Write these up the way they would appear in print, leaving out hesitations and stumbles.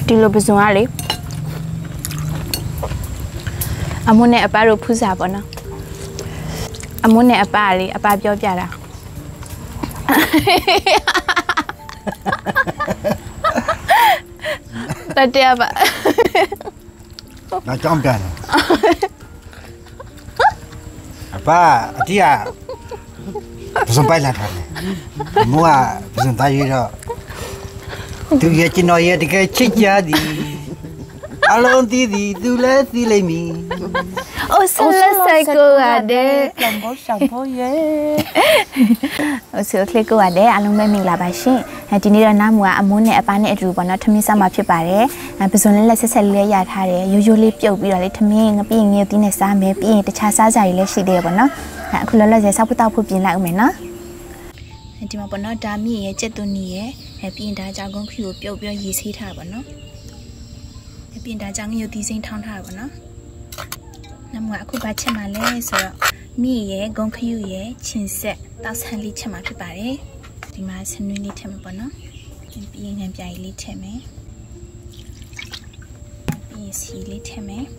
ဒီလိုပစုံကလေအမွန်းနဲ့အပတို့ဖူးစားပေါ့နော်အမွန်းနဲ့အပလေအပပြောပြတာတတရပါ那装变了。爸，这呀，不是白来他的，我啊不是大鱼了，都也见到也这个吃家的，阿龙弟弟都来地里面。 哦，是了谁过啊的？ 上坡耶！ 我是来过啊的，阿龙妹妹来吧先。ဒီနေ့တော့နားမူကအမုန်းနဲ့အပားနဲ့အတူပေါ့နော်ထမင်းစားမှာဖြစ်ပါတယ်ပစုံလေးလက်ဆက်ဆက်လေးရထားတယ်ရိုးရိုးလေးပြုတ်ပြီးတော့လေထမင်းငပြင်းငယ်သီးနဲ့စားမယ်ပြီးရင်တခြားစားကြရည်လည်းရှိသေးတယ်ပေါ့နော်အခုလောလောဆယ်စားဖို့တောက်ဖို့ပြင်လိုက်အောင်မယ်နော်ဒီမှာပေါ့နော်ဒါမြင့်ရဲ့ကြက်သွန်းနီရဲ့ပြီးရင်ဒါကြောင်ကုန်းခူကိုပြုတ်ပြီးရေဆေးထားပါပေါ့နော်ပြီးရင်ဒါကြောင်ငရုတ်သီးစိမ်းထောင်းထားပါပေါ့နော်နားမူကအခုဘာချက်မှာလဲဆိုတော့မြင့်ရဲ့ဂုံခူရဲ့ချင်းဆက်တောက်ဆန်းလေးချက်မှာဖြစ်ပါတယ်ဒီမှာဆနွေးလေးထည့်မှာပေါ့နော်ပြီးရင်ငံပြားလေးထည့်မယ်ပြီးရင်စီလေးထည့်မယ်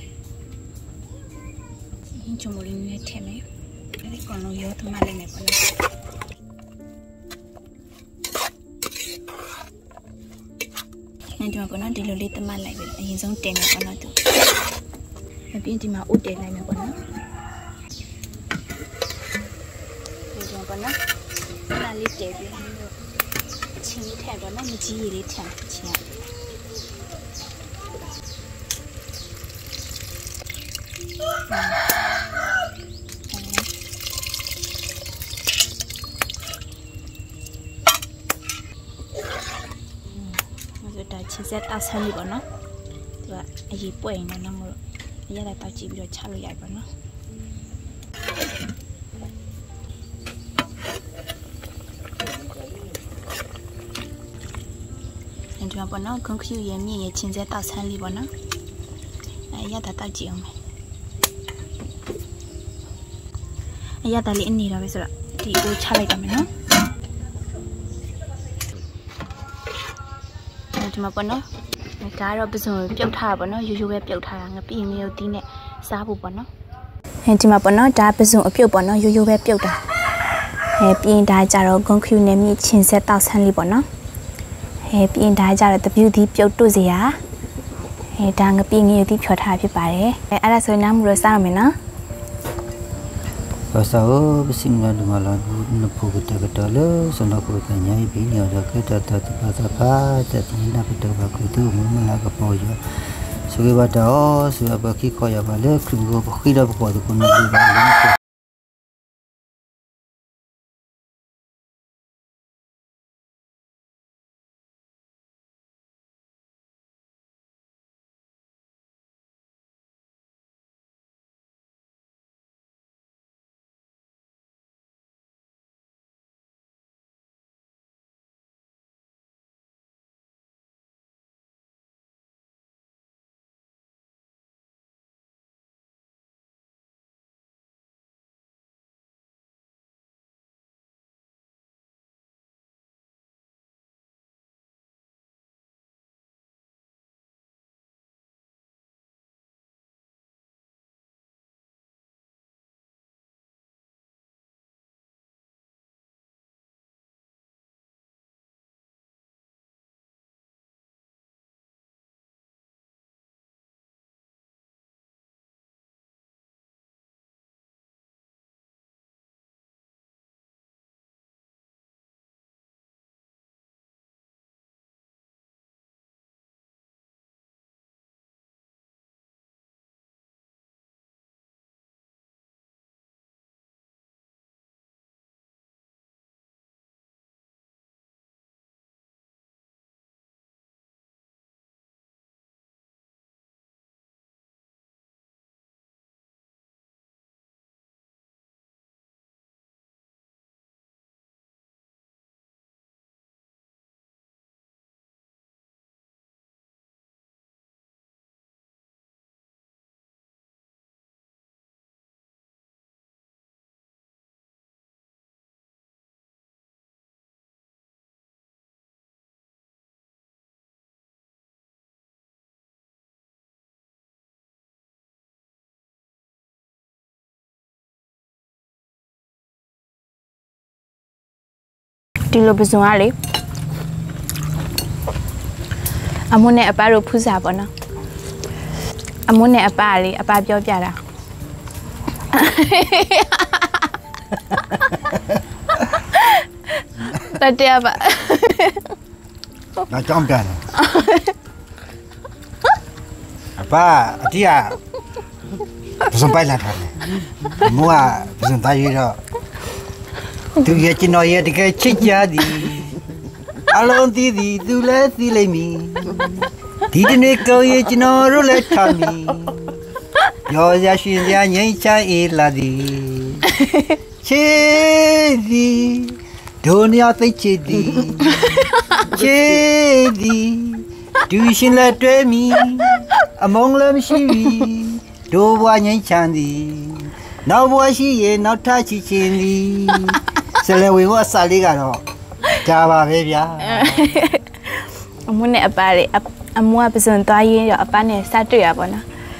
ဒီဂျုံမိုလင်းလေးထည့်မယ်ဒီကောင်လုံးရောထမလိုက်မယ်ပေါ့နော်ဒီမှာပေါ့နော်ဒီလိုလေးတမလိုက်ပြီအရင်ဆုံးတင်မယ်ပေါ့နော်သူပြီးရင်ဒီမှာဥတည်လိုက်မယ်ပေါ့နော်ဒီမှာပေါ့နော်နားလေးတည်ပြီးချင်းလေးထည့်ပေါ့နော်မကြီးရည်လေးထည့်ချင်းဒါချင်းဆက်တောက်ဆန်းလေးပေါ့နော်သူကအရေးပွက်ရင်တော့မလို့အရတာတောက်ကြည့်ပြီးတော့ချလို့ရပါတော့ဒီမှာပေါ့နော်ခွန်ခူရဲ့မြင့်ရဲ့ချင်းဆက်တောက်ဆန်းလေးပေါ့နော်အရတာတောက်ကြည့်အောင်မယ်အရတာလေးအနေတော့ပဲဆိုတော့ဒီကိုချလိုက်တော့မယ်နော်ဒီမှာပေါ့နော်ဒါကတော့ပစုံပြုတ်ထားတာပေါ့နော်ရိုးရိုးပဲပြုတ်ထားတာငပြင်းငရုတ်သီးနဲ့စားဖို့ပေါ့နော်ဒီမှာပေါ့နော်ဒါပစုံအပြုတ်ပေါ့နော်ရိုးရိုးပဲပြုတ်တာပြင်းဒါကြတော့ဂုံခူနဲ့မြင့်ချင်းဆက်တောက်ဆန်းလေးပေါ့နော်ပြင်းဒါကြတော့တပြူသီးပြုတ်တုစေရဒါငပြင်းငရုတ်သီးဖြော်ထားဖြစ်ပါတယ်အဲ့ဒါဆိုရင်နားမူလို့စားရမယ်နော် Pasal bersinggungan dengan lagu Nepu Kata-Kata le, Sana Ku Tanya Bini ada kata apa, tapi nak kata baku itu memang nak kepoja. Sebagai pada sebagai bagi kau yang balik, kau bagi dah berkuat kau nak balik. ဒီလိုပစုံကလေအမွန်းနဲ့အပါတို့ဖူးစားပေါ့နော်အမွန်းနဲ့အပါလေအပါပြောပြတာတတရပါ那讲干了。爸，弟啊，不是白来他的，我啊不是大鱼了，都也见到也这个吃家的，阿龙弟弟都来地里面，弟弟那个也见到肉来炒米，要下去人家人家一拉的，吃的。Dunia terjadi, jadi, dusun la demi, among lam siwi, dua banyak candi, nau buat siye, nau taci cindi, selawi buat sali karo, jawab bebya. Amun ni apa le, amun apa sebentar ye, apa ni satu ya apa na?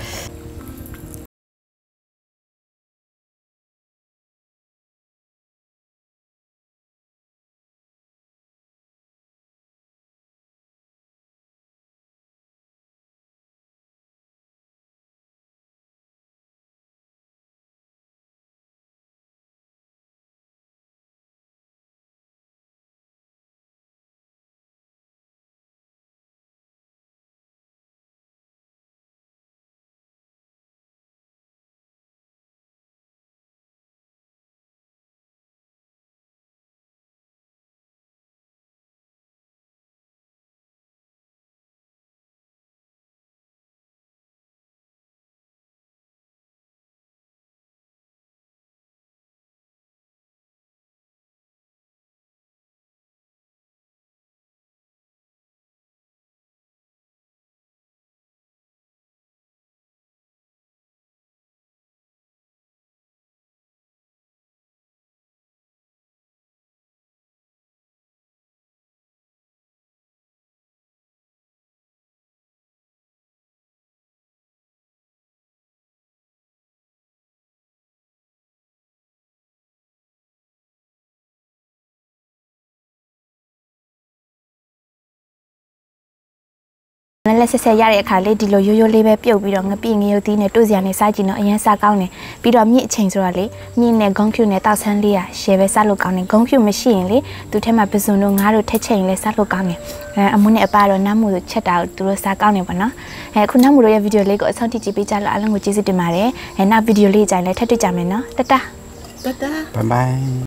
นั่นแหละเสียยาเลยค่ะเลยดีโลโยโย่เลยแบบเปรี้ยวปีดองปีงี้ยตีเนี่ยตัวเสียในสายจีนเนาะยังสาเก้าเนี่ยปีดองมีเชิงสุดเลยมีเนี่ยกองคิวเนี่ยตาเส้นเลียเชฟสาลูกเก้าเนี่ยกองคิวไม่ใช่ยังเลยตัวเทมาเป็นส่วนงาดูเทเชิงเลยสาลูกเก้าเนี่ยอามุเนี่ยป้าเราน้ำมูเช็ดดาวตัวสาเก้าเนี่ยปะเนาะคุณน้ำมูเราวิดีโอเลยก็ส่งที่จีบีจ้าละอันนั้นกูจีสิติมาเลยหน้าวิดีโอเลยจ่ายเลยถ้าได้จำเลยเนาะตาตาบ๊ายบาย